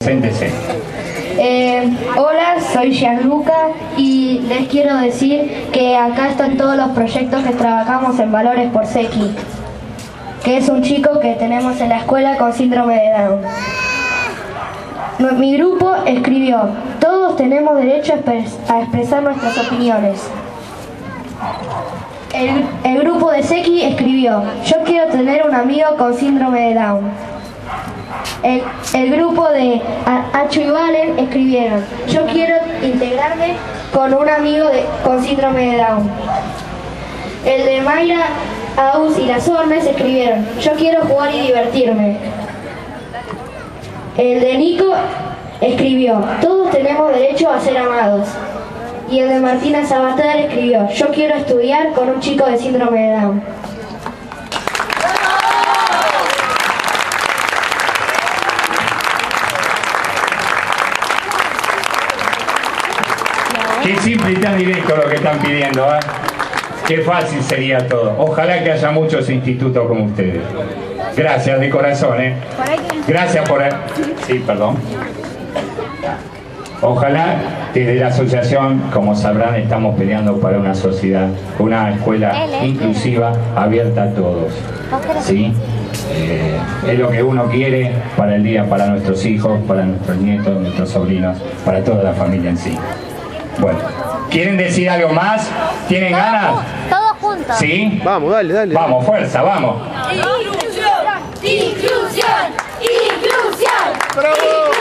Preséntese. Hola, soy Gianluca y les quiero decir que acá están todos los proyectos que trabajamos en Valores por Seki, que es un chico que tenemos en la escuela con síndrome de Down. Mi grupo escribió: todos tenemos derecho a expresar nuestras opiniones. El grupo de Seki escribió: yo quiero tener un amigo con síndrome de Down. El grupo de Acho y Valen escribieron: yo quiero integrarme con un amigo con síndrome de Down. El de Mayra, Aus y las Hornes escribieron: yo quiero jugar y divertirme. El de Nico escribió: todos tenemos derecho a ser amados. Y el de Martina Sabater escribió: yo quiero estudiar con un chico de síndrome de Down. Qué simple y tan directo lo que están pidiendo, ¿eh? Qué fácil sería todo. Ojalá que haya muchos institutos como ustedes. Gracias de corazón, ¿eh? Gracias por... Sí, perdón. Ojalá desde la asociación, como sabrán, estamos peleando para una sociedad, una escuela inclusiva, abierta a todos. ¿Sí? Es lo que uno quiere para el día, para nuestros hijos, para nuestros nietos, nuestros sobrinos, para toda la familia en sí. Bueno, ¿quieren decir algo más? ¿Tienen ganas? Todos juntos. ¿Sí? Vamos, dale. Vamos, fuerza, vamos. Inclusión, inclusión, inclusión. ¡Bravo!